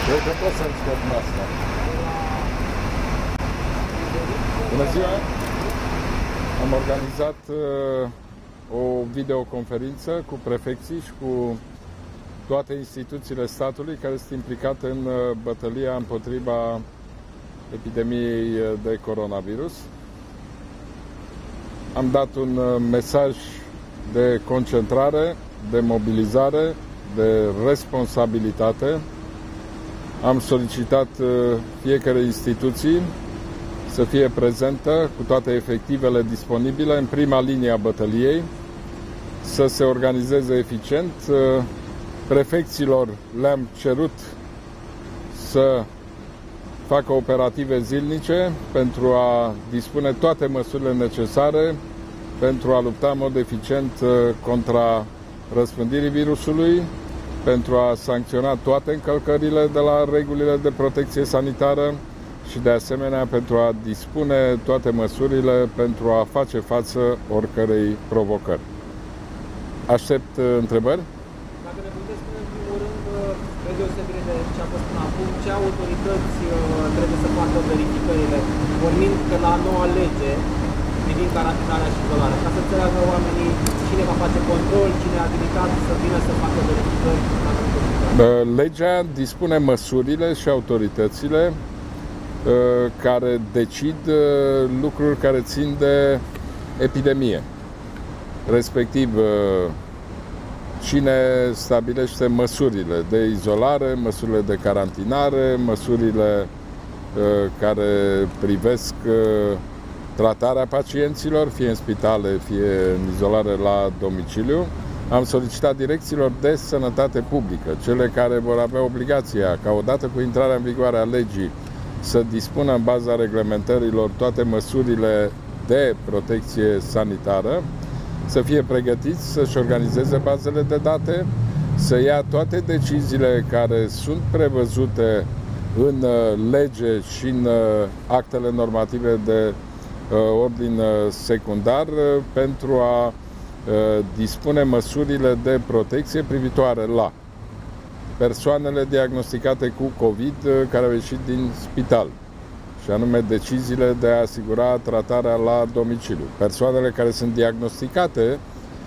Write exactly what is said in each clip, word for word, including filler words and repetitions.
Eu că pot să-mi scot masca. Bună ziua! Am organizat uh, o videoconferință cu prefecții și cu toate instituțiile statului care sunt implicate în uh, bătălia împotriva epidemiei de coronavirus. Am dat un uh, mesaj de concentrare, de mobilizare, de responsabilitate. Am solicitat fiecare instituție să fie prezentă cu toate efectivele disponibile în prima linie a bătăliei, să se organizeze eficient. Prefecților le-am cerut să facă operative zilnice pentru a dispune toate măsurile necesare pentru a lupta în mod eficient contra răspândirii virusului, pentru a sancționa toate încălcările de la regulile de protecție sanitară și, de asemenea, pentru a dispune toate măsurile pentru a face față oricărei provocări. Aștept întrebări? Dacă ne puteți spune, în primul rând, spre deosebire de ce a fost până acum, ce autorități trebuie să facă verificările, pornind că la noua lege privind carantinarea și izolarea, ca să înțeleagă oamenii cine va face control, cine a abilitat să vină să facă verificări. Legea dispune măsurile și autoritățile care decid lucruri care țin de epidemie. Respectiv, cine stabilește măsurile de izolare, măsurile de carantinare, măsurile care privesc tratarea pacienților, fie în spitale, fie în izolare la domiciliu. Am solicitat direcțiilor de sănătate publică, cele care vor avea obligația ca odată cu intrarea în vigoare a legii să dispună în baza reglementărilor toate măsurile de protecție sanitară, să fie pregătiți să-și organizeze bazele de date, să ia toate deciziile care sunt prevăzute în lege și în actele normative de ordin secundar pentru a dispune măsurile de protecție privitoare la persoanele diagnosticate cu COVID care au ieșit din spital, și anume deciziile de a asigura tratarea la domiciliu. Persoanele care sunt diagnosticate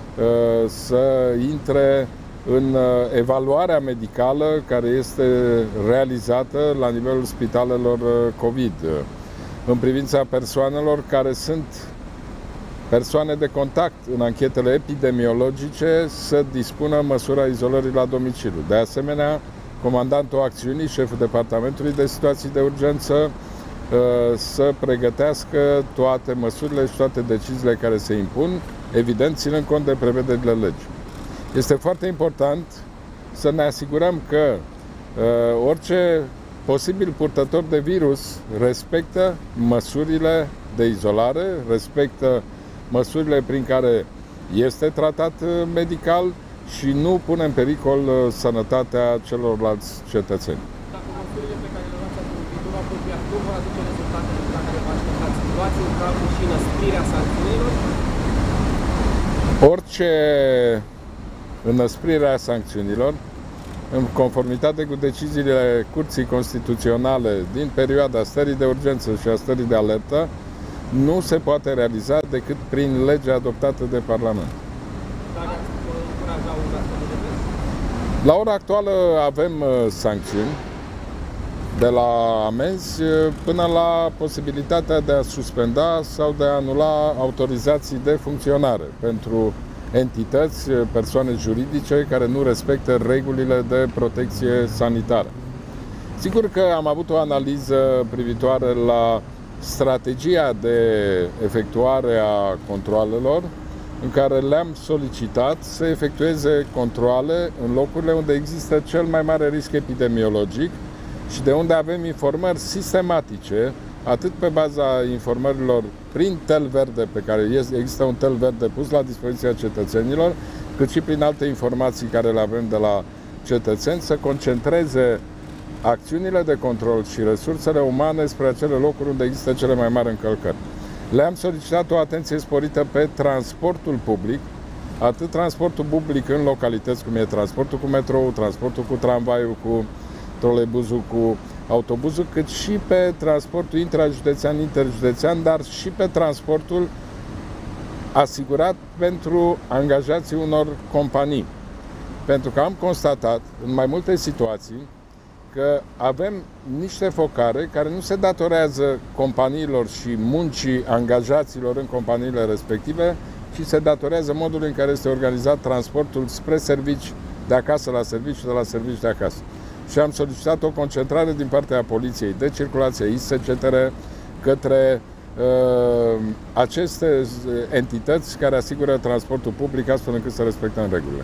să intre în evaluarea medicală care este realizată la nivelul spitalelor COVID. În privința persoanelor care sunt persoane de contact în anchetele epidemiologice să dispună măsura izolării la domiciliu. De asemenea, comandantul acțiunii, șeful departamentului de situații de urgență, să pregătească toate măsurile și toate deciziile care se impun, evident ținând cont de prevederile legii. Este foarte important să ne asigurăm că orice posibil purtător de virus respectă măsurile de izolare, respectă măsurile prin care este tratat medical și nu pune în pericol sănătatea celorlalți cetățeni. Dacă măsurile pe care le luați în viitor apropiat nu vor aduce rezultatele la care vă așteptați, luați în calcul și înăsprirea sancțiunilor? Orice înăsprire a sancțiunilor, în conformitate cu deciziile Curții Constituționale din perioada stării de urgență și a stării de alertă, nu se poate realiza decât prin legea adoptată de Parlament. La ora actuală avem sancțiuni, de la amenzi până la posibilitatea de a suspenda sau de a anula autorizații de funcționare pentru entități, persoane juridice care nu respectă regulile de protecție sanitară. Sigur că am avut o analiză privitoare la strategia de efectuare a controalelor, în care le-am solicitat să efectueze controale în locurile unde există cel mai mare risc epidemiologic și de unde avem informări sistematice, atât pe baza informărilor prin tel verde, pe care există un tel verde pus la dispoziția cetățenilor, cât și prin alte informații care le avem de la cetățeni, să concentreze acțiunile de control și resursele umane spre acele locuri unde există cele mai mari încălcări. Le-am solicitat o atenție sporită pe transportul public, atât transportul public în localități cum e transportul cu metrou, transportul cu tramvaiul, cu troleibuzul cu autobuzul, cât și pe transportul intrajudețean, interjudețean, dar și pe transportul asigurat pentru angajații unor companii. Pentru că am constatat în mai multe situații că avem niște focare care nu se datorează companiilor și muncii angajaților în companiile respective, ci se datorează modului în care este organizat transportul spre servici, de acasă la servici și de la servici de acasă. Și am solicitat o concentrare din partea poliției de circulație, I S C T R, către uh, aceste entități care asigură transportul public, astfel încât să respectăm regulile.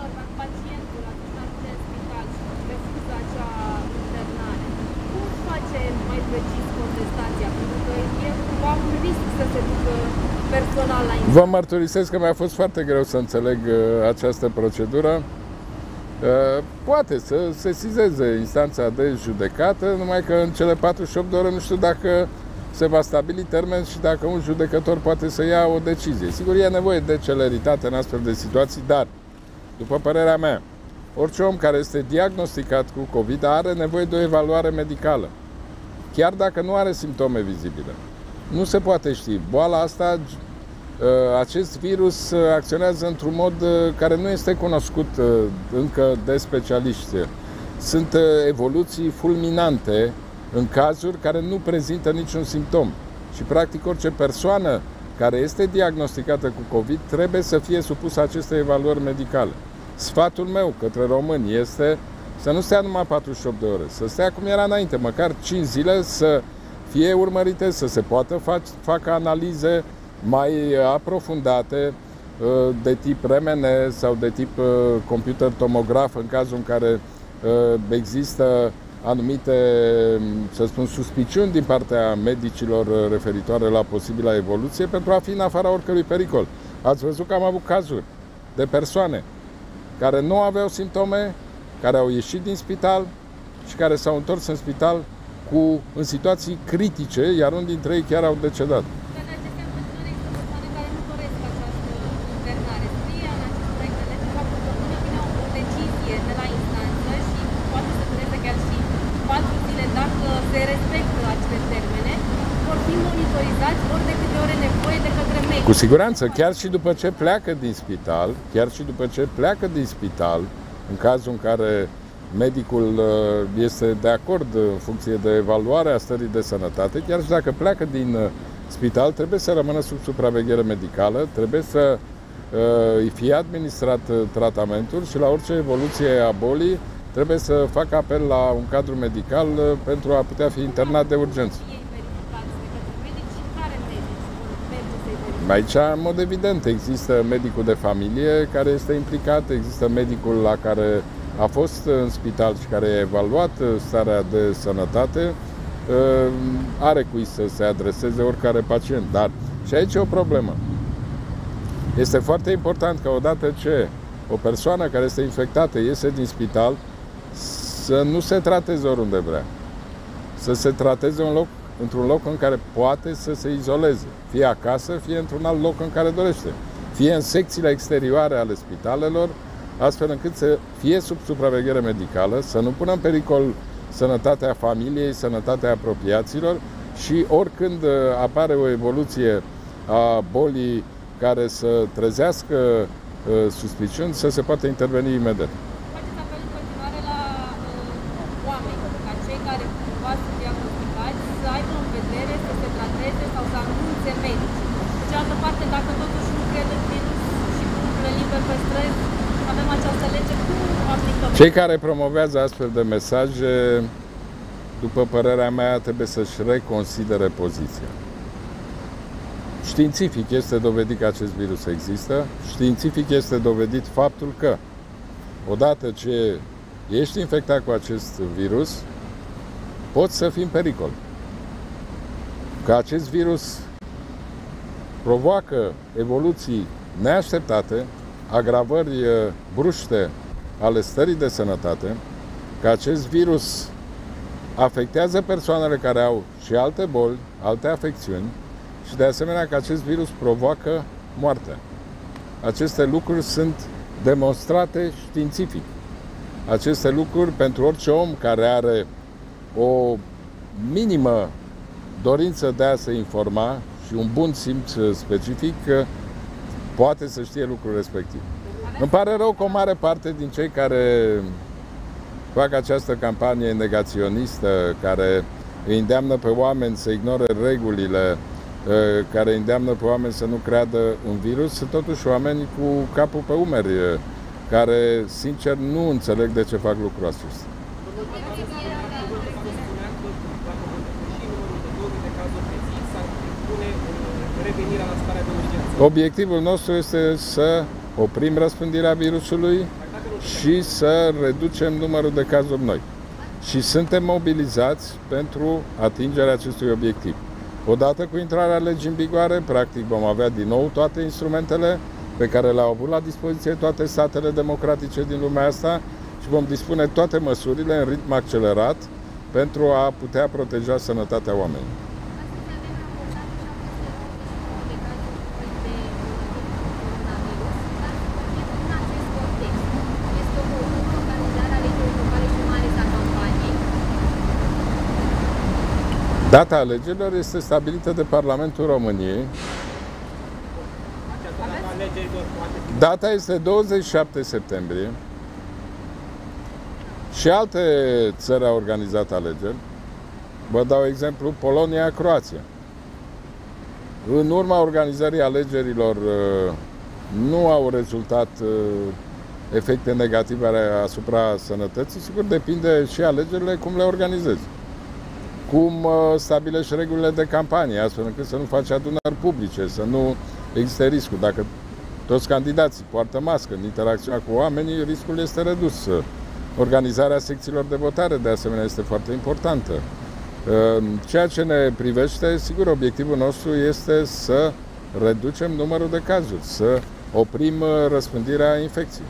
Personal la Vă mărturisesc că mi-a fost foarte greu să înțeleg uh, această procedură. Uh, poate să sesizeze instanța de judecată, numai că în cele patruzeci și opt de ore nu știu dacă se va stabili termen și dacă un judecător poate să ia o decizie. Sigur, e nevoie de celeritate în astfel de situații, dar, după părerea mea, orice om care este diagnosticat cu COVID are nevoie de o evaluare medicală, chiar dacă nu are simptome vizibile. Nu se poate ști. Boala asta, acest virus acționează într-un mod care nu este cunoscut încă de specialiști. Sunt evoluții fulminante în cazuri care nu prezintă niciun simptom. Și practic orice persoană care este diagnosticată cu COVID trebuie să fie supusă acestei evaluări medicale. Sfatul meu către români este să nu stea numai patruzeci și opt de ore, să stea cum era înainte, măcar cinci zile, să fie urmărite, să se poată facă analize mai aprofundate de tip R M N sau de tip computer tomograf în cazul în care există anumite, să spun, suspiciuni din partea medicilor referitoare la posibila evoluție pentru a fi în afara oricărui pericol. Ați văzut că am avut cazuri de persoane care nu aveau simptome, care au ieșit din spital și care s-au întors în spital cu, în situații critice, iar unul dintre ei chiar au decedat. Se respectă aceste termene, vor fi monitorizați ori de câte ore nevoie de către medic. Cu siguranță, chiar și după ce pleacă din spital, chiar și după ce pleacă din spital, în cazul în care medicul este de acord în funcție de evaluarea stării de sănătate, chiar și dacă pleacă din spital, trebuie să rămână sub supraveghere medicală, trebuie să îi fie administrat tratamentul și la orice evoluție a bolii trebuie să facă apel la un cadru medical pentru a putea fi internat de urgență. Aici, în mod evident, există medicul de familie care este implicat, există medicul la care a fost în spital și care a evaluat starea de sănătate, are cui să se adreseze oricare pacient. Dar și aici e o problemă. Este foarte important că odată ce o persoană care este infectată iese din spital, să nu se trateze oriunde vrea. Să se trateze un loc, într-un loc în care poate să se izoleze. Fie acasă, fie într-un alt loc în care dorește. Fie în secțiile exterioare ale spitalelor, astfel încât să fie sub supraveghere medicală, să nu pună în pericol sănătatea familiei, sănătatea apropiaților și oricând apare o evoluție a bolii care să trezească suspiciuni, să se poată interveni imediat. Faceți apel în continuare la uh, oameni, ca cei care cumva sunt diagnosticați, să aibă în vedere să se trateze sau să anunțe medici. De cealaltă parte, dacă totuși nu cred în virus și lucrurile liber pe străzi, avem această lege, cum aplicăm? Cei care promovează astfel de mesaje, după părerea mea, trebuie să-și reconsidere poziția. Științific este dovedit că acest virus există, științific este dovedit faptul că odată ce ești infectat cu acest virus, poți să fii în pericol. Că acest virus provoacă evoluții neașteptate, agravări bruște ale stării de sănătate, că acest virus afectează persoanele care au și alte boli, alte afecțiuni și de asemenea că acest virus provoacă moartea. Aceste lucruri sunt demonstrate științific. aceste lucruri pentru orice om care are o minimă dorință de a se informa și un bun simț specific, poate să știe lucrul respectiv. Îmi pare rău că o mare parte din cei care fac această campanie negaționistă, care îi îndeamnă pe oameni să ignore regulile, care îi îndeamnă pe oameni să nu creadă în virus, sunt totuși oameni cu capul pe umeri, care, sincer, nu înțeleg de ce fac lucrul acesta. Obiectivul nostru este să oprim răspândirea virusului și să reducem numărul de cazuri noi. Și suntem mobilizați pentru atingerea acestui obiectiv. Odată cu intrarea legii în vigoare, practic vom avea din nou toate instrumentele pe care le-au avut la dispoziție toate statele democratice din lumea asta și vom dispune toate măsurile în ritm accelerat pentru a putea proteja sănătatea oamenilor. Data alegerilor este stabilită de Parlamentul României. Data este douăzeci și șapte septembrie și alte țări au organizat alegeri. Vă dau exemplu, Polonia, Croația. În urma organizării alegerilor nu au rezultat efecte negative asupra sănătății. Sigur, depinde și alegerile cum le organizezi. Cum stabilești regulile de campanie, astfel încât să nu faci adunări publice, să nu existe riscul. Dacă toți candidații poartă mască în interacțiunea cu oamenii, riscul este redus. Organizarea secțiilor de votare, de asemenea, este foarte importantă. Ceea ce ne privește, sigur, obiectivul nostru este să reducem numărul de cazuri, să oprim răspândirea infecției.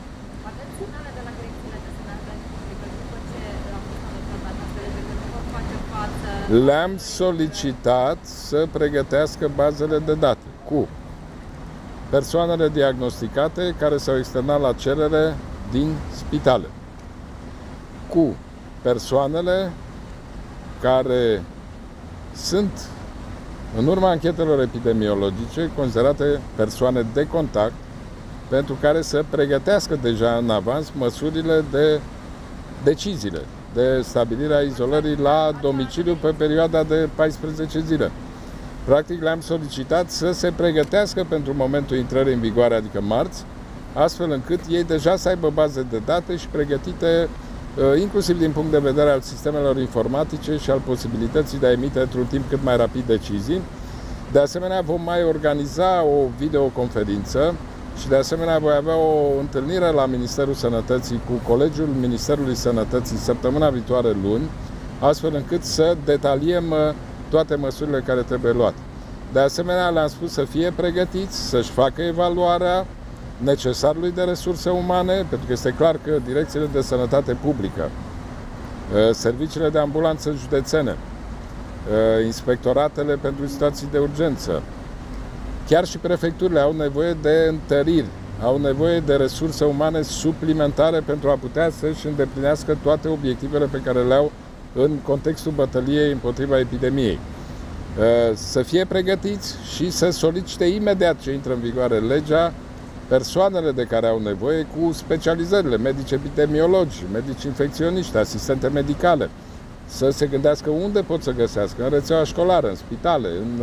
Le-am solicitat să pregătească bazele de date cu persoanele diagnosticate care s-au externat la cerere din spitale, cu persoanele care sunt, în urma anchetelor epidemiologice, considerate persoane de contact, pentru care să pregătească deja în avans măsurile de deciziile de stabilirea izolării la domiciliu pe perioada de paisprezece zile. Practic le-am solicitat să se pregătească pentru momentul intrării în vigoare, adică marți, astfel încât ei deja să aibă baze de date și pregătite inclusiv din punct de vedere al sistemelor informatice și al posibilității de a emite într-un timp cât mai rapid decizii. De asemenea, vom mai organiza o videoconferință și de asemenea voi avea o întâlnire la Ministerul Sănătății cu Colegiul Ministerului Sănătății săptămâna viitoare luni, astfel încât să detaliem toate măsurile care trebuie luate. De asemenea, le-am spus să fie pregătiți, să-și facă evaluarea necesarului de resurse umane, pentru că este clar că direcțiile de sănătate publică, serviciile de ambulanță județene, inspectoratele pentru situații de urgență, chiar și prefecturile au nevoie de întăriri, au nevoie de resurse umane suplimentare pentru a putea să-și îndeplinească toate obiectivele pe care le au în contextul bătăliei împotriva epidemiei. Să fie pregătiți și să solicite imediat ce intră în vigoare legea persoanele de care au nevoie cu specializările, medici epidemiologi, medici infecționiști, asistente medicale, să se gândească unde pot să găsească, în rețeaua școlară, în spitale, în,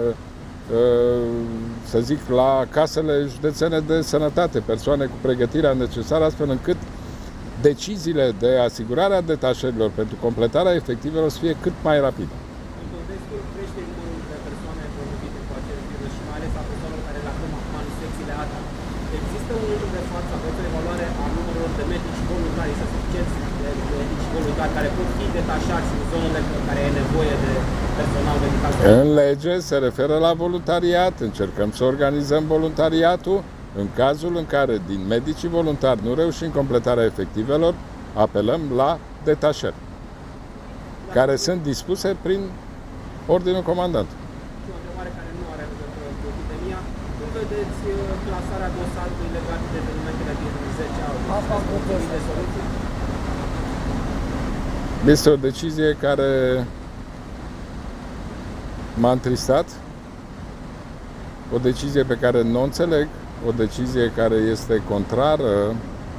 să zic, la casele județene de sănătate, persoane cu pregătirea necesară, astfel încât deciziile de asigurare a detașărilor pentru completarea efectivelor să fie cât mai rapide. În contextul creșterii numărului de persoane îmbolnăvite cu acest virus și mai ales a persoanelor care le acum acum în secțiile A T A, există în momentul de față, aveți o evaluare a numărului de medici voluntari, să suficienți de medici voluntari care pot fi detașați în zonele în care e nevoie de personal medical? În lege se referă la voluntariat, încercăm să organizăm voluntariatul. În cazul în care din medicii voluntari nu reușim completarea efectivelor, apelăm la detașări, care sunt dispuse prin ordinul comandant. Și o întrebare care nu are legătură cu epidemia. Cum vedeți clasarea dosarului legat de evenimentele din zece august? Asta am de soluții? Este o decizie care m-a întristat, o decizie pe care nu o înțeleg, o decizie care este contrară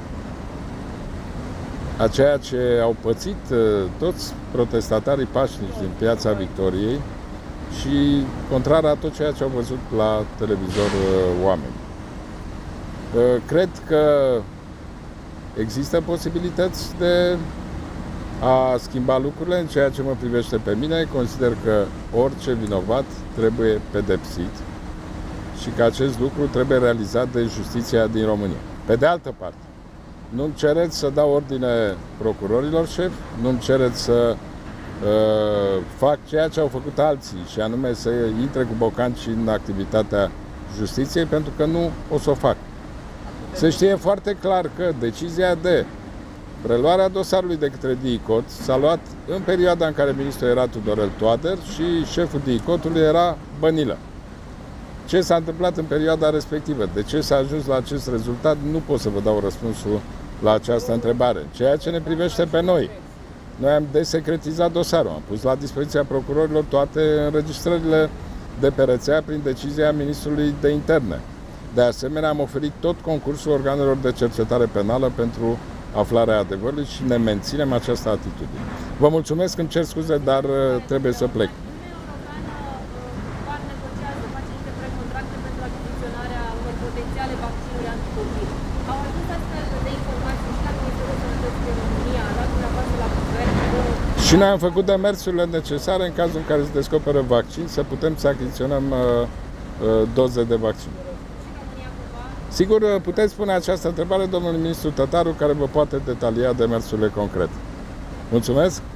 a ceea ce au pățit toți protestatarii pașnici din Piața Victoriei și contrară a tot ceea ce au văzut la televizor oameni. Cred că există posibilități de a schimba lucrurile. În ceea ce mă privește pe mine, consider că orice vinovat trebuie pedepsit și că acest lucru trebuie realizat de justiția din România. Pe de altă parte, nu-mi cereți să dau ordine procurorilor șef, nu-mi cereți să uh, fac ceea ce au făcut alții, și anume să intre cu bocanci în activitatea justiției, pentru că nu o să o fac. Se știe foarte clar că decizia de preluarea dosarului de către D I C O T s-a luat în perioada în care ministrul era Tudorel Toader și șeful D I C O T-ului era Bănilă. Ce s-a întâmplat în perioada respectivă? De ce s-a ajuns la acest rezultat? Nu pot să vă dau răspunsul la această întrebare. Ceea ce ne privește pe noi, noi am desecretizat dosarul, am pus la dispoziția procurorilor toate înregistrările de pe rețea prin decizia ministrului de interne. De asemenea, am oferit tot concursul organelor de cercetare penală pentru aflarea adevărului și ne menținem această atitudine. Vă mulțumesc, îmi cer scuze, dar trebuie să plec. Și noi am făcut demersurile necesare în cazul în care se descoperă vaccin, să putem să achiziționăm uh, uh, doze de vaccin. Sigur, puteți pune această întrebare domnului ministru Tătaru, care vă poate detalia demersurile concrete. Mulțumesc!